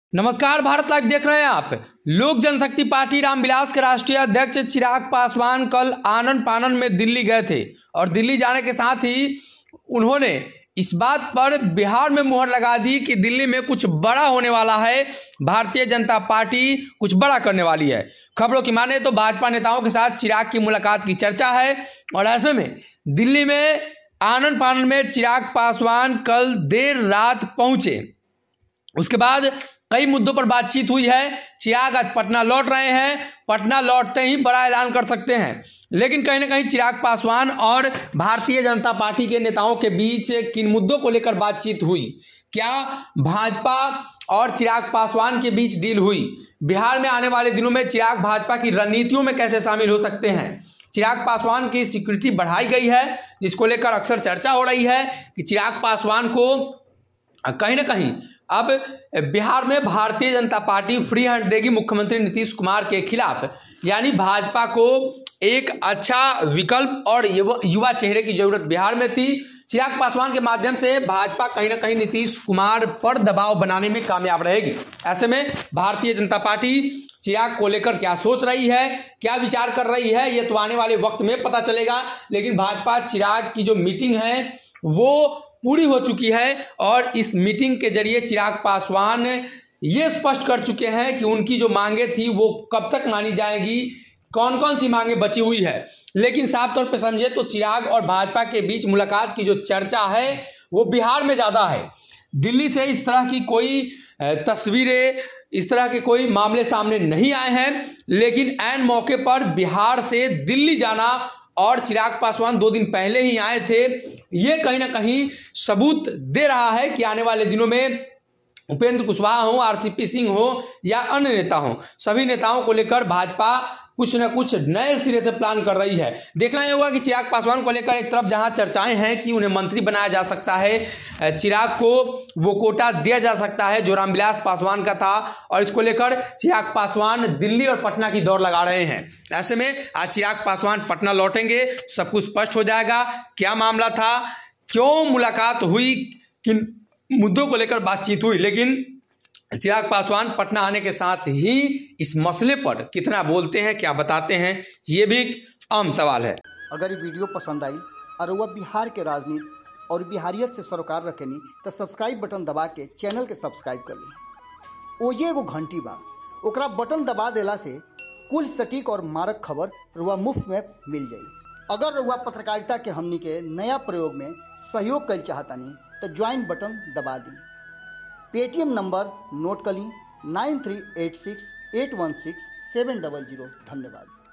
नमस्कार, भारत लाइव देख रहे हैं आप। लोक जनशक्ति पार्टी रामविलास के राष्ट्रीय अध्यक्ष चिराग पासवान कल आनन फानन में दिल्ली गए थे और दिल्ली जाने के साथ ही उन्होंने इस बात पर बिहार में मुहर लगा दी कि दिल्ली में कुछ बड़ा होने वाला है। भारतीय जनता पार्टी कुछ बड़ा करने वाली है। खबरों की माने तो भाजपा नेताओं के साथ चिराग की मुलाकात की चर्चा है और ऐसे में दिल्ली में आनन फानन में चिराग पासवान कल देर रात पहुंचे। उसके बाद कई मुद्दों पर बातचीत हुई है। चिराग आज पटना लौट रहे हैं। पटना लौटते ही बड़ा ऐलान कर सकते हैं, लेकिन कहीं ना कहीं चिराग पासवान और भारतीय जनता पार्टी के नेताओं के बीच किन मुद्दों को लेकर बातचीत हुई? क्या भाजपा और चिराग पासवान के बीच डील हुई? बिहार में आने वाले दिनों में चिराग भाजपा की रणनीतियों में कैसे शामिल हो सकते हैं? चिराग पासवान की सिक्योरिटी बढ़ाई गई है, जिसको लेकर अक्सर चर्चा हो रही है कि चिराग पासवान को कहीं ना कहीं अब बिहार में Bharatiya Janata party free hand देगी मुख्यमंत्री नीतीश कुमार के खिलाफ। यानी भाजपा को एक अच्छा विकल्प और युवा चेहरे की जरूरत बिहार में थी। चिराग पासवान के माध्यम से भाजपा कहीं ना कहीं नीतीश कुमार पर दबाव बनाने में कामयाब रहेगी। ऐसे में भारतीय जनता पार्टी चिराग को लेकर क्या सोच रही है, क्या विचार कर रही है, ये तो आने वाले वक्त में पता चलेगा। लेकिन भाजपा चिराग की जो मीटिंग है वो पूरी हो चुकी है और इस मीटिंग के जरिए चिराग पासवान ये स्पष्ट कर चुके हैं कि उनकी जो मांगे थी वो कब तक मानी जाएगी, कौन कौन सी मांगे बची हुई है। लेकिन साफ तौर पे समझे तो चिराग और भाजपा के बीच मुलाकात की जो चर्चा है वो बिहार में ज्यादा है। दिल्ली से इस तरह की कोई तस्वीरें, इस तरह के कोई मामले सामने नहीं आए हैं, लेकिन ऐन मौके पर बिहार से दिल्ली जाना और चिराग पासवान 2 दिन पहले ही आए थे, ये कहीं ना कहीं सबूत दे रहा है कि आने वाले दिनों में उपेंद्र कुशवाहा हो, आरसीपी सिंह हो या अन्य नेता हो, सभी नेताओं को लेकर भाजपा कुछ न कुछ नए सिरे से प्लान कर रही है। देखना यह होगा कि चिराग पासवान को लेकर एक तरफ जहां चर्चाएं हैं कि उन्हें मंत्री बनाया जा सकता है, चिराग को वो कोटा दिया जा सकता है जो रामविलास पासवान का था, और इसको लेकर चिराग पासवान दिल्ली और पटना की दौड़ लगा रहे हैं। ऐसे में आज चिराग पासवान पटना लौटेंगे, सब कुछ स्पष्ट हो जाएगा क्या मामला था, क्यों मुलाकात हुई, किन मुद्दों को लेकर बातचीत हुई। लेकिन चिराग पासवान पटना आने के साथ ही इस मसले पर कितना बोलते हैं, क्या बताते हैं, ये भी एक अहम सवाल है। अगर ये वीडियो पसंद आई और वह बिहार के राजनीति और बिहारियत से सरोकार रखेनी तो सब्सक्राइब बटन दबा के चैनल के सब्सक्राइब कर ली। ओजे एगो घंटी बा, ओकरा बटन दबा देला से कुल सटीक और मारक खबर रुआ मुफ्त में मिल जाई। अगर रुआ पत्रकारिता के हमनी के नया प्रयोग में सहयोग कर चाहतानी तो ज्वाइन बटन दबा दी। पेटीएम नंबर नोट कर ली 9386816700। धन्यवाद।